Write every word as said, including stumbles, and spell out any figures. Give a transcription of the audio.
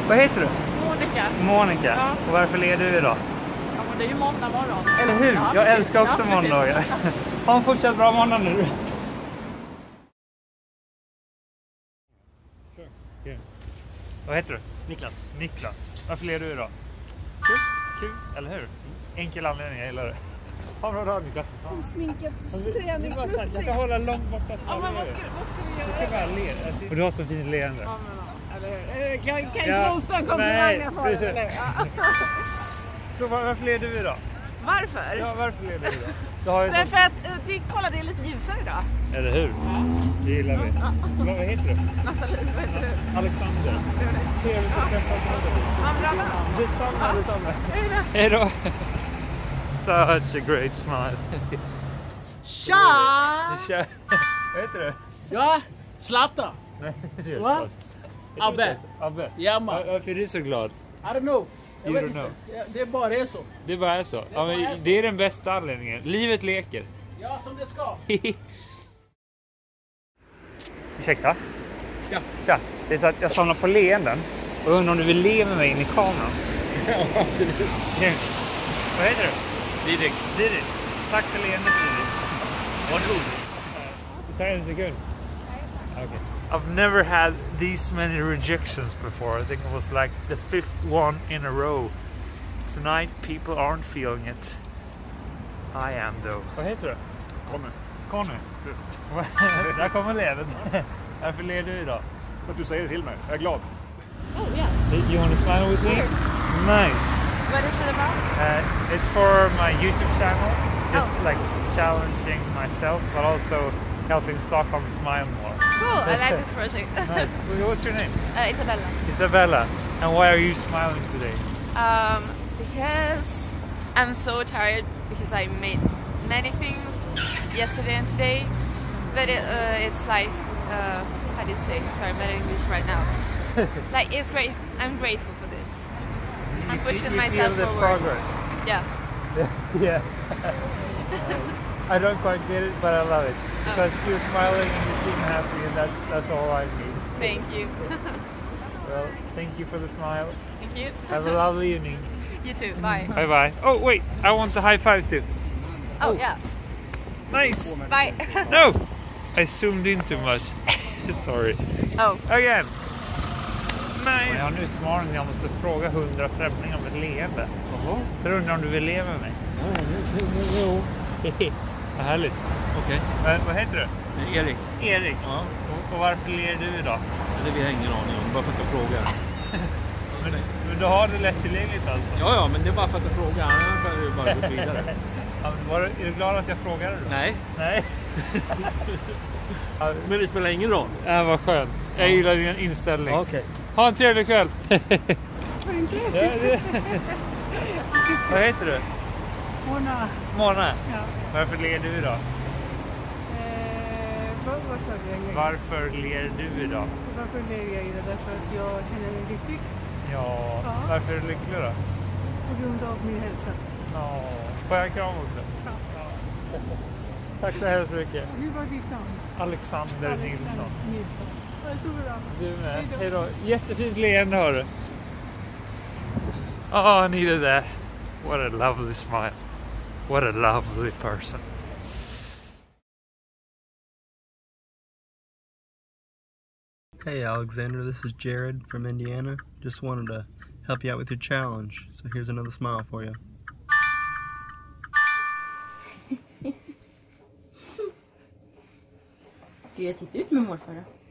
Vad heter du? Monica. Monica. Ja. Och varför ler du idag? Ja, men det är ju måndag morgon. Eller hur? Ja, jag precis. älskar också Ja, måndagar. Ha en fortsatt bra måndag nu. Kul. Vad heter du? Niklas. Niklas. Varför ler du idag? Kul. Kul, eller hur? Enkel anledning, jag gillar det. Ha en bra dag, Niklas. Sminket, Jag träningssmutsigt. ska hålla långt borta. Ja, men vad ska, vad ska vi Du göra? ska bara le. Alltså, och du har så fint leende. Ja, men, ja, eller hur? Kan, kan Ja, jag posta en komplimang nej, jag får? precis. Eller? Ja. Så var, varför ler du idag? Varför? Ja, varför ler du idag? Du har ju sån... Därför att, eh, det, kolla det är lite ljusare idag. Eller hur? Det gillar vi. Vad vad heter du? Nathalie, vad heter du? Alexander. Trevligt att träffa dig. Ja, bra med. Detsamma, detsamma. Hej då. Hej då. Such a great smile. Tja! Tja. Vad heter du? Ja, Zlatan. Nej, det är Va? fast. Abbe. Abbe. Ja, man. Var- Varför är du så glad? I don't know. Jag You vet don't know. inte. Ja, det bara är så. Det bara är så. Ja, bara är men så. det är den bästa anledningen. Livet leker. Ja, som det ska. Ursäkta? Ja. Tja. Det är så att jag samlar på leenden. Och undrar om du vill le med mig in i kameran. Ja, absolut. Okej. Vad heter du? Didrik. Didrik. Tack för leendet, Didrik. Varsågod. Det tar en sekund. Okay. I've never had these many rejections before. I think it was like the fifth one in a row. Tonight people aren't feeling it. I am though. Vad heter du? Conny. Conny. Där kommer ledet. Varför ler du idag? För att du säger det till mig. Jag är glad. Oh, yeah. You want to smile with me? Sure. Nice. What is it about? Uh, it's for my YouTube channel. Just Oh. like challenging myself, but also helping Stockholm smile more. Cool, I like this project. Nice. What's your name? uh, Isabella. Isabella. And why are you smiling today? Um, because I'm so tired because I made many things yesterday and today. But it, uh, it's like, uh, how do you say? Sorry, I'm not in English right now. Like, it's great. I'm grateful for this. I'm You pushing feel- you myself feel the forward. progress. Yeah. Yeah. I don't quite get it, but I love it because you're smiling and you seem happy, and that's that's all I need. Thank you. Well, thank you for the smile. Thank you. Have a lovely evening. You too. Bye. Bye bye. Oh wait, I want the high five too. Oh, yeah. Nice. Bye. No, I zoomed in too much. Sorry. Oh. Again. Nej. Jag har en utmaning. Jag måste fråga hundra främlingar om ett leende. Jaha. Så jag undrar om du vill le med mig. Ja, jo, jo, jo. Vad härligt. Okej. Men, vad heter du? Erik. Erik. Ja, Och, och varför ler du idag? det vill jag ingen aning om. Bara för att jag frågar. Men, men du har det lättillgängligt alltså? Ja, ja, men det är bara för att jag frågar. Annars är det bara att gå vidare. Ja, men var, du- är du glad att jag frågade då? Nej, Nej. Ja, men det spelar ingen roll. ja, vad skönt. Jag gillar din inställning. Okej. Ha en trevlig kväll. Thank you. Ja, det- Vad heter du? Mona. Mona. Ja. Varför ler du idag? Eh, vad, vad sa du? Varför ler du idag? Varför ler jag idag? Därför att jag känner mig lycklig Ja, Ja. varför är du lycklig då? på grund av min hälsa. Ja. Får jag en kram också? Ja. Tack så hemskt mycket. Hur var ditt namn? Alexander Nilsson. Nilsson. Ja, det är så bra. Du med. Hej då. Hej då. Jättefint leende har du. Oh, I needed that. What a lovely smile. What a lovely person. Hey Alexander, this is Jared from Indiana. Just wanted to help you out with your challenge. So here's another smile for you. Ska jag titta ut med morfar då?